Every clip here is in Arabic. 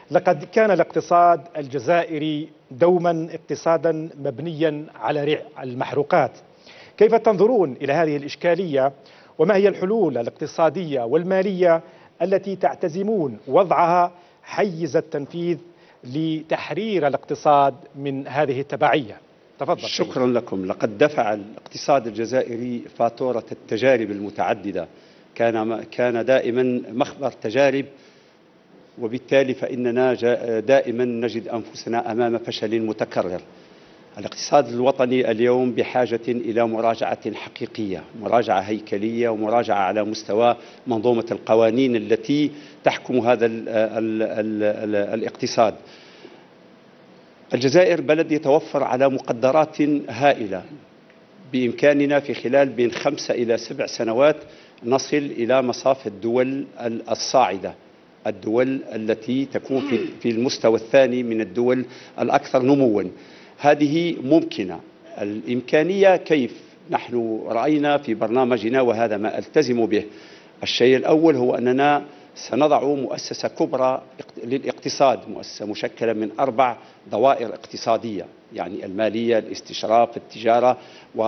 لقد كان الاقتصاد الجزائري دوما اقتصادا مبنيا على ريع المحروقات. كيف تنظرون إلى هذه الإشكالية، وما هي الحلول الاقتصادية والمالية التي تعتزمون وضعها حيز التنفيذ لتحرير الاقتصاد من هذه التبعية؟ تفضل. شكرا لكم. لقد دفع الاقتصاد الجزائري فاتورة التجارب المتعددة، كان دائما مخبر تجارب، وبالتالي فإننا دائما نجد أنفسنا أمام فشل متكرر. الاقتصاد الوطني اليوم بحاجة إلى مراجعة حقيقية، مراجعة هيكلية، ومراجعة على مستوى منظومة القوانين التي تحكم هذا الاقتصاد. الجزائر بلد يتوفر على مقدرات هائلة، بإمكاننا في خلال بين 5 إلى 7 سنوات نصل إلى مصاف الدول الصاعدة، الدول التي تكون في المستوى الثاني من الدول الأكثر نمواً. هذه ممكنة. الإمكانية كيف؟ نحن رأينا في برنامجنا، وهذا ما ألتزم به، الشيء الأول هو أننا سنضع مؤسسة كبرى للاقتصاد، مؤسسة مشكلة من 4 دوائر اقتصادية، يعني المالية، الاستشراف، التجارة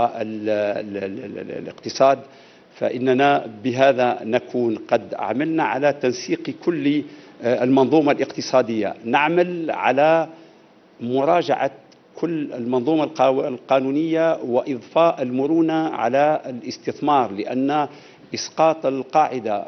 والاقتصاد. فإننا بهذا نكون قد عملنا على تنسيق كل المنظومة الاقتصادية، نعمل على مراجعة كل المنظومة القانونية وإضفاء المرونة على الاستثمار، لأن إسقاط القاعدة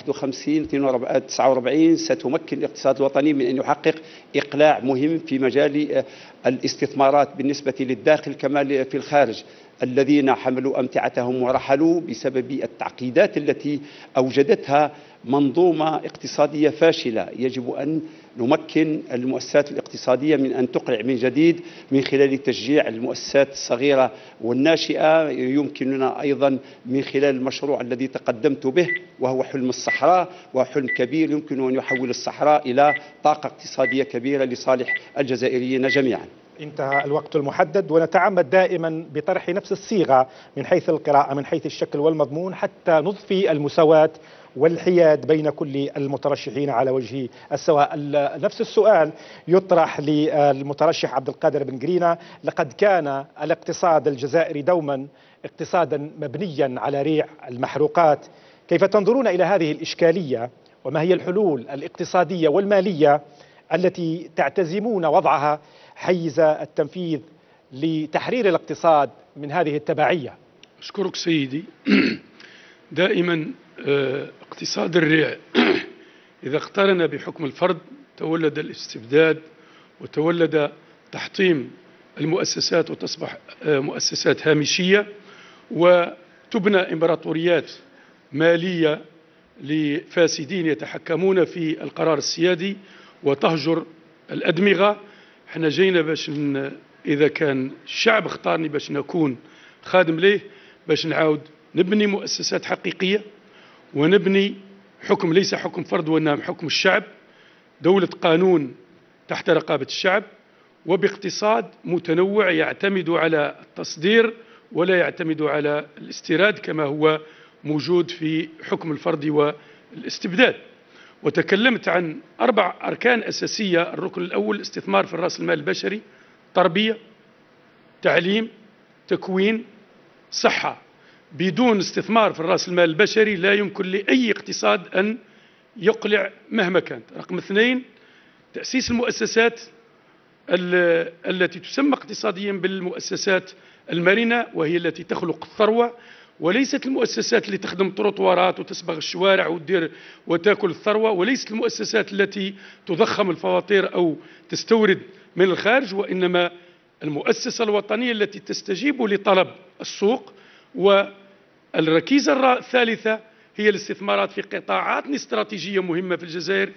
51-49 ستمكن الاقتصاد الوطني من أن يحقق إقلاع مهم في مجال الاستثمارات بالنسبة للداخل كما في الخارج. الذين حملوا أمتعتهم ورحلوا بسبب التعقيدات التي أوجدتها منظومة اقتصادية فاشلة. يجب أن نمكن المؤسسات الاقتصادية من أن تقلع من جديد من خلال تشجيع المؤسسات الصغيرة والناشئة. يمكننا أيضا من خلال المشروع الذي تقدمت به، وهو حلم الصحراء، وحلم كبير يمكن أن يحول الصحراء إلى طاقة اقتصادية كبيرة لصالح الجزائريين جميعا. انتهى الوقت المحدد، ونتعمد دائما بطرح نفس الصيغة من حيث القراءة، من حيث الشكل والمضمون، حتى نضفي المساواة والحياد بين كل المترشحين على وجه السواء. نفس السؤال يطرح للمترشح عبد القادر بن قرينة. لقد كان الاقتصاد الجزائري دوما اقتصادا مبنيا على ريع المحروقات. كيف تنظرون إلى هذه الإشكالية، وما هي الحلول الاقتصادية والمالية التي تعتزمون وضعها حيز التنفيذ لتحرير الاقتصاد من هذه التبعية؟ أشكرك سيدي. دائما اقتصاد الريع إذا اقترن بحكم الفرد تولد الاستبداد، وتولد تحطيم المؤسسات، وتصبح مؤسسات هامشية، وتبنى إمبراطوريات مالية لفاسدين يتحكمون في القرار السيادي وتهجر الأدمغة. احنا جينا باش إذا كان الشعب اختارني باش نكون خادم ليه، باش نعاود نبني مؤسسات حقيقية، ونبني حكم ليس حكم فرد وإنما حكم الشعب، دولة قانون تحت رقابة الشعب، وباقتصاد متنوع يعتمد على التصدير ولا يعتمد على الاستيراد كما هو موجود في حكم الفرد والاستبداد. وتكلمت عن 4 أركان أساسية. الركن الأول الاستثمار في الرأس المال البشري، تربية، تعليم، تكوين، صحة. بدون استثمار في الرأس المال البشري لا يمكن لأي اقتصاد أن يقلع مهما كانت. رقم 2 تأسيس المؤسسات التي تسمى اقتصاديا بالمؤسسات المرنة، وهي التي تخلق الثروة، وليست المؤسسات اللي تخدم طروطوارات وتسبغ الشوارع وتدير وتاكل الثروة، وليست المؤسسات التي تضخم الفواتير أو تستورد من الخارج، وإنما المؤسسة الوطنية التي تستجيب لطلب السوق. والركيزة الثالثة هي الاستثمارات في قطاعات استراتيجية مهمة في الجزائر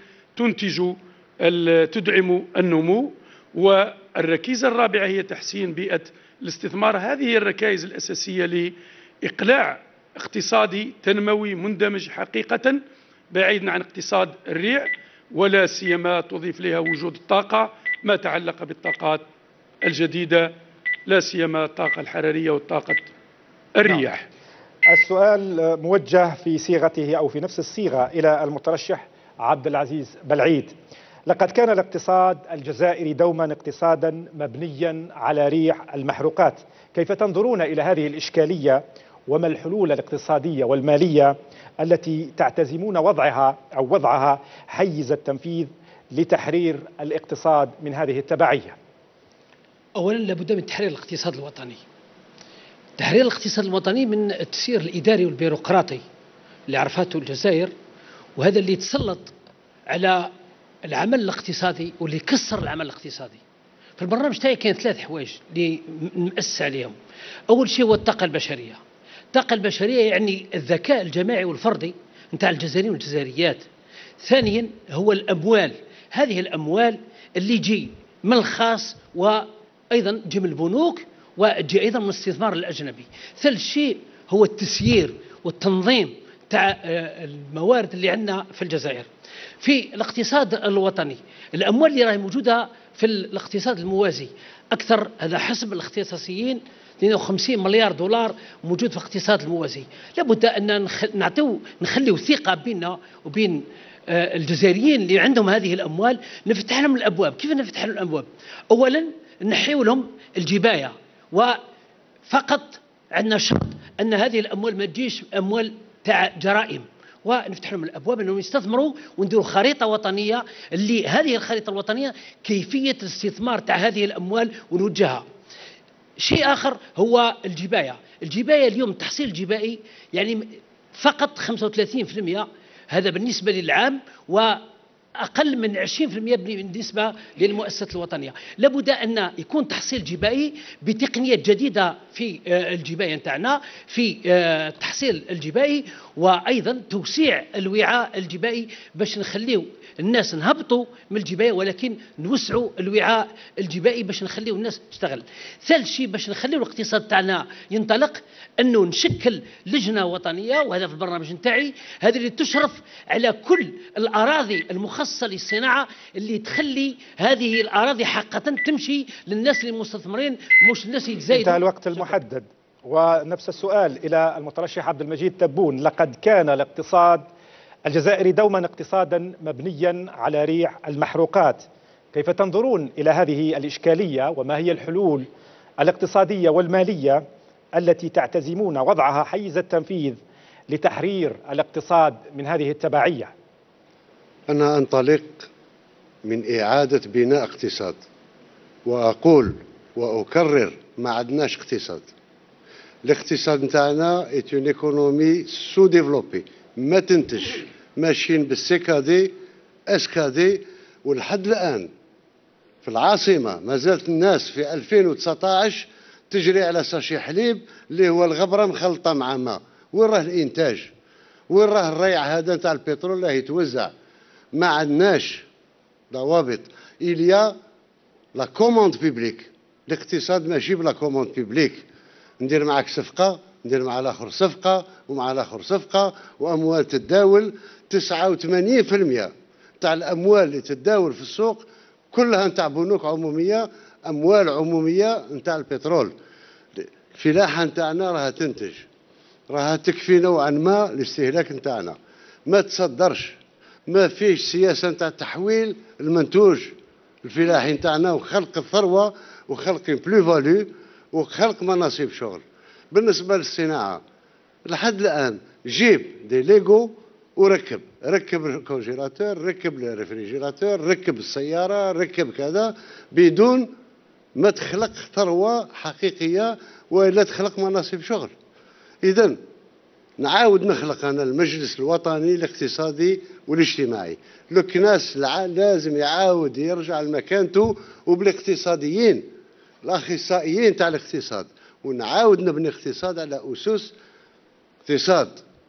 تدعم النمو. والركيزة الرابعة هي تحسين بيئة الاستثمار. هذه هي الركائز الأساسية لإقلاع اقتصادي تنموي مندمج حقيقة بعيدا عن اقتصاد الريع، ولا سيما تضيف لها وجود الطاقة، ما تعلق بالطاقات الجديدة، لا سيما الطاقة الحرارية والطاقة الرياح. السؤال موجه في صيغته أو في نفس الصيغة إلى المترشح عبد العزيز بلعيد. لقد كان الاقتصاد الجزائري دوما اقتصادا مبنيا على ريع المحروقات، كيف تنظرون إلى هذه الإشكالية وما الحلول الاقتصادية والمالية التي تعتزمون وضعها حيز التنفيذ لتحرير الاقتصاد من هذه التبعية؟ أولا لابد من تحرير الاقتصاد الوطني. تحرير الاقتصاد الوطني من التسيير الإداري والبيروقراطي اللي عرفته الجزائر، وهذا اللي تسلط على العمل الاقتصادي واللي كسر العمل الاقتصادي. في البرنامج تاعي كاين 3 حوايج اللي نأسس عليهم. أول شيء هو الطاقة البشرية. الطاقة البشرية يعني الذكاء الجماعي والفردي نتاع الجزائريين والجزائريات. ثانيا هو الأموال، هذه الأموال اللي جي من الخاص وأيضا جي من البنوك وجي أيضا من الاستثمار الأجنبي. ثالث شيء هو التسيير والتنظيم تاع الموارد اللي عندنا في الجزائر. في الاقتصاد الوطني الأموال اللي راهي موجودة في الاقتصاد الموازي أكثر، هذا حسب الاختصاصيين 52 مليار دولار موجود في الاقتصاد الموازي. لابد أن نخليو ثقة بيننا وبين الجزائريين اللي عندهم هذه الأموال، نفتح لهم الأبواب. كيف نفتح لهم الأبواب؟ أولا نحيو لهم الجباية، وفقط عندنا شرط أن هذه الأموال ما تجيش أموال تاع جرائم، ونفتح لهم الابواب انهم يستثمروا ونديروا خريطه وطنيه، اللي هذه الخريطه الوطنيه كيفيه الاستثمار تاع هذه الاموال ونوجهها. شيء اخر هو الجبايه. الجبايه اليوم التحصيل الجبائي يعني فقط 35%، هذا بالنسبه للعام، وأقل من 20% بالنسبة للمؤسسات الوطنية. لابد أن يكون تحصيل جبائي بتقنيات جديدة في الجباية نتاعنا، في التحصيل الجبائي، وأيضا توسيع الوعاء الجبائي باش نخليو الناس نهبطوا من الجباية، ولكن نوسعوا الوعاء الجبائي باش نخليو الناس تشتغل. ثالث شيء باش نخليو الاقتصاد تاعنا ينطلق، أنه نشكل لجنة وطنية، وهذا في البرنامج نتاعي، هذه اللي تشرف على كل الأراضي المخصصة للصناعة، اللي تخلي هذه الأراضي حقا تمشي للناس المستثمرين، مش الناس يتزايدوا. انتهى الوقت المحدد. ونفس السؤال إلى المترشح عبد المجيد تبون. لقد كان الاقتصاد الجزائري دوما اقتصادا مبنيا على ريع المحروقات، كيف تنظرون إلى هذه الإشكالية وما هي الحلول الاقتصادية والمالية التي تعتزمون وضعها حيز التنفيذ لتحرير الاقتصاد من هذه التبعية؟ أنا أنطلق من إعادة بناء اقتصاد، وأقول وأكرر: ما عندناش اقتصاد. الاقتصاد نتاعنا اون ايكونومي سو ديفلوبي، ما تنتج، ماشيين بالسكادي اسكادي. ولحد الآن في العاصمة ما زالت الناس في 2019 تجري على ساشي حليب اللي هو الغبرة مخلطة مع ماء. وين راه الإنتاج؟ وين راه الريع هذا نتاع البترول اللي يتوزع؟ ما عندناش ضوابط. إليا لا كوموند بيبليك. الاقتصاد ماشي بلا كوموند بيبليك، ندير معك صفقة، ندير مع الآخر صفقة، ومع الآخر صفقة، وأموال تتداول. 89% تاع الأموال اللي تتداول في السوق كلها نتاع بنوك عمومية، أموال عمومية نتاع البترول. الفلاحة نتاعنا راها تنتج، راها تكفي نوعا ما الاستهلاك نتاعنا، ما تصدرش، ما فيش سياسة نتاع تحويل المنتوج الفلاحي نتاعنا وخلق الثروة وخلق بلو فالو وخلق مناصب شغل. بالنسبة للصناعة لحد الآن جيب دي ليغو وركب، ركب الكونجيلاتور، ركب الريفريجيراتور، ركب السيارة، ركب كذا، بدون ما تخلق ثروة حقيقية وإلا تخلق مناصب شغل. إذن نعاود نخلق أنا المجلس الوطني الاقتصادي والاجتماعي. الكناس لازم يعاود يرجع لمكانته، وبالاقتصاديين الأخصائيين تاع الاقتصاد، ونعاود نبني اقتصاد على أسس اقتصاد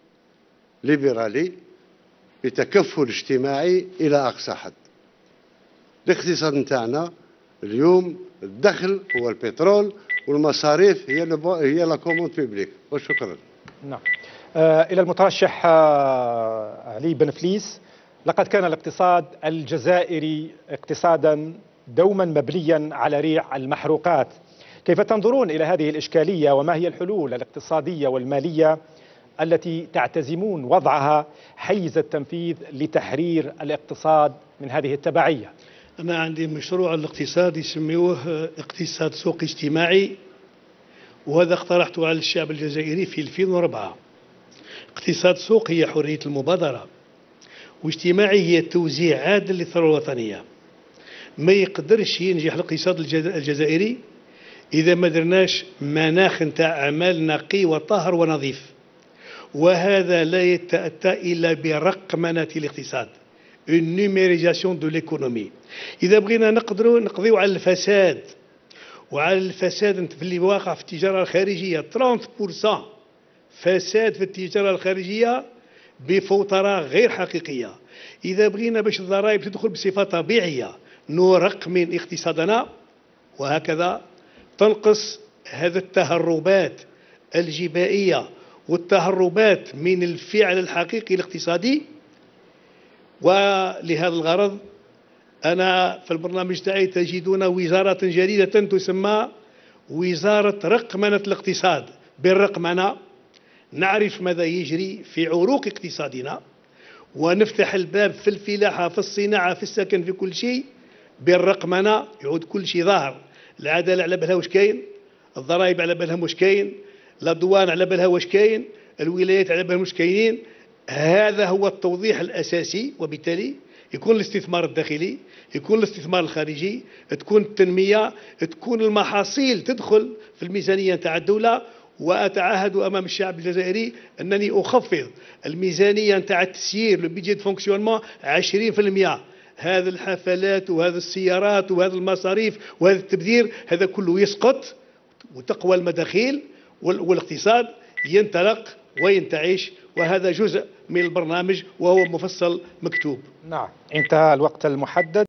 ليبرالي بتكفل اجتماعي إلى أقصى حد. الاقتصاد نتاعنا اليوم الدخل هو البترول، والمصاريف هي لا كوموند بيبليك. وشكرا. نعم. إلى المترشح علي بن فليس. لقد كان الاقتصاد الجزائري اقتصادا دوما مبنيا على ريع المحروقات، كيف تنظرون إلى هذه الإشكالية وما هي الحلول الاقتصادية والمالية التي تعتزمون وضعها حيز التنفيذ لتحرير الاقتصاد من هذه التبعية؟ أنا عندي مشروع الاقتصاد يسميوه اقتصاد سوق اجتماعي، وهذا اقترحته على الشعب الجزائري في 2004. اقتصاد سوق هي حرية المبادرة، واجتماعي هي توزيع عادل للثروة الوطنية. ما يقدرش ينجح الاقتصاد الجزائري إذا ما درناش مناخ نتاع أعمال نقي وطاهر ونظيف، وهذا لا يتأتى إلا برقمنة الاقتصاد، une numérisation de l'économie. إذا بغينا نقضيو على الفساد، وعلى الفساد في اللي واقع في التجارة الخارجية 30% فساد في التجارة الخارجية بفوترة غير حقيقية. إذا بغينا باش الضرائب تدخل بصفة طبيعية نرقمن اقتصادنا، وهكذا تنقص هذا التهربات الجبائية والتهربات من الفعل الحقيقي الاقتصادي. ولهذا الغرض أنا في البرنامج تاعي تجدون وزارة جديدة تسمى وزارة رقمنة الاقتصاد. بالرقمنة نعرف ماذا يجري في عروق اقتصادنا، ونفتح الباب في الفلاحة، في الصناعة، في السكن، في كل شيء. بالرقمنة يعود كل شيء ظاهر. العدالة على بالها واش كاين، الضرائب على بالها واش كاين، الأدوان على بالها واش كاين، الولايات على بالها واش كاينين. هذا هو التوضيح الأساسي، وبالتالي يكون الاستثمار الداخلي، يكون الاستثمار الخارجي، تكون التنمية، تكون المحاصيل تدخل في الميزانية نتاع الدولة. وأتعهد أمام الشعب الجزائري أنني أخفض الميزانية نتاع التسيير لو بيجي دو فونكسيونمون 20%. هذه الحفلات وهذه السيارات وهذه المصاريف وهذا التبذير هذا كله يسقط، وتقوى المداخيل والاقتصاد ينطلق وينتعش. وهذا جزء من البرنامج وهو مفصل مكتوب. نعم، انتهى الوقت المحدد.